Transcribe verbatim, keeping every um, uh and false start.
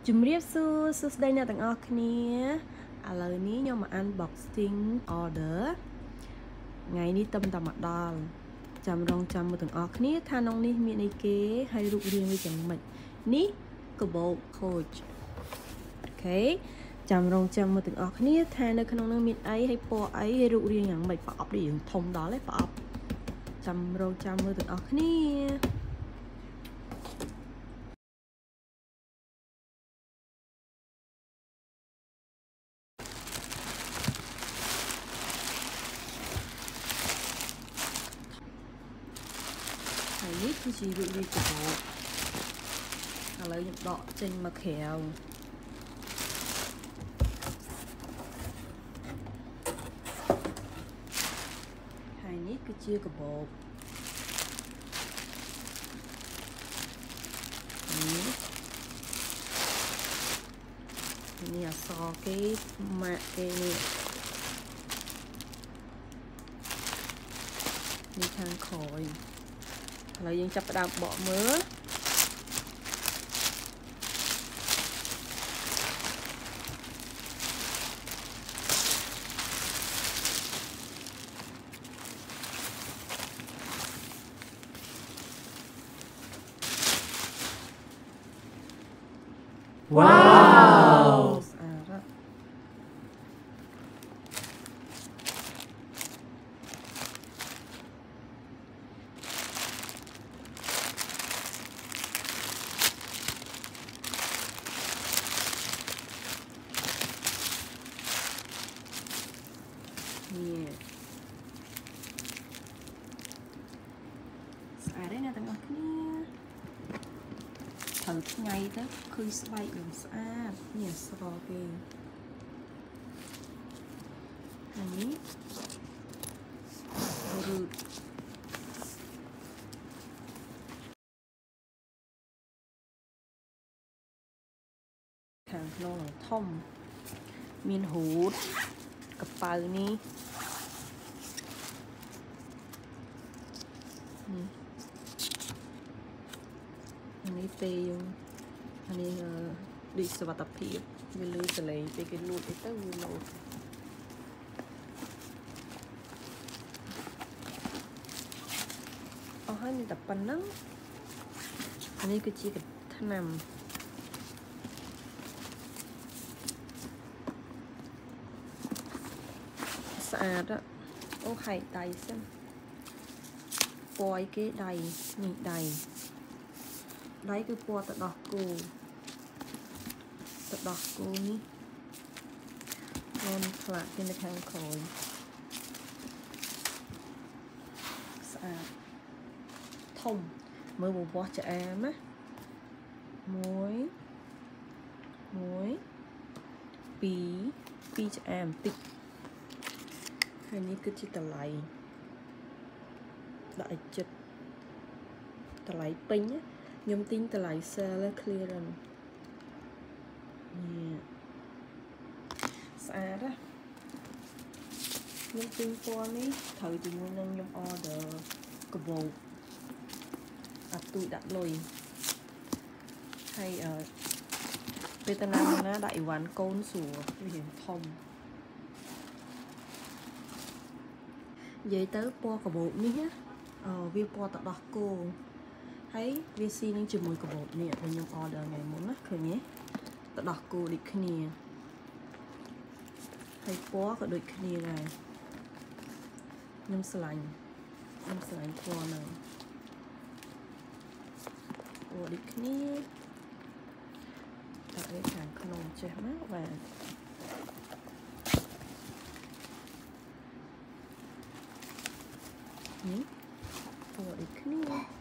ជំរាបសួរសួស្តីអ្នកទាំងអស់គ្នាឥឡូវនេះខ្ញុំមក unboxing order ថ្ងៃនេះទៅតែមកដល់ចាំរងចាំមើលទាំងអស់គ្នាថាក្នុងនេះមានអីគេហើយរូបរាងវាយ៉ាងម៉េចនេះកាបូបខូចអូខេចាំរងចាំមើលទាំងអស់គ្នាថានៅក្នុងនោះមានអីហើយពណ៌អីហើយរូបរាងយ៉ាងម៉េចប្រអប់នេះយើងធំដល់ទេប្រអប់ចាំរងចាំមើលទាំងអស់គ្នាហើយនេះគឺជារូបរាងកាបូបឥឡូវខ្ញុំដកចេញមកក្រៅហើយនេះគឺជាកាបូបនេះនេះអសគេម៉ាក់គេនេះនេះខាងក្រោយឥឡូវយើងចាប់ផ្ដើមបកមើលវ៉ាវស្អាតនេះស្អាតទេអ្នកទាំងអស់គ្នាត្រូវថ្ងៃទៅឃើញស្បែកនឹងស្អាតនេះស្រគេហើយនេះរឺតខាងក្នុងនឹងធំមានហូតកប៉ៅនេះនេះពេលយើងអានេះដូចសុវត្ថិភាពវាលឺសលេងពេលគេលូតអីទៅវាលូតអស់ហើយមានតែប៉ុណ្្នឹងអានេះគឺជាថ្នាំស្អាតអូហែកដៃសិនពណ៌អីគេដៃនេះដៃដៃគឺពណ៌ទឹកដោះគោទឹកដោះគោនេះមានផ្លាកនៅខាងក្រោយស្អាតធំមើលបបោះឆ្អាមណាមួយមួយពីរពីរឆ្អាមតិចហើយនេះគឺជាតម្លៃដាក់ឲ្យចិត្តតម្លៃពេញណាខ្ញុំទិញតម្លៃ sale clearance នេះស្អាតណាខ្ញុំទិញពណ៌នេះត្រូវជាមួយនឹងខ្ញុំ order កាបូបអាទូចដាក់លុយហើយអឺពេលតាណាណាដាក់អីវ៉ាន់កូនស្រួលវារៀងធំនិយាយទៅពណ៌កាបូបនេះណាអឺវាពណ៌ទឹកដោះគោហើយវាស៊ីនឹងជាមួយកាបូបនេះដែលខ្ញុំ order ថ្ងៃមុនណាឃើញទេទៅដោះគោដូចគ្នាហើយពណ៌ក៏ដូចគ្នាដែរខ្ញុំស្រឡាញ់ខ្ញុំស្រឡាញ់ពណ៌ហ្នឹងពណ៌ដូចគ្នាដាក់វាខាងក្នុងចេះណាបាទនេះពណ៌ដូចគ្នា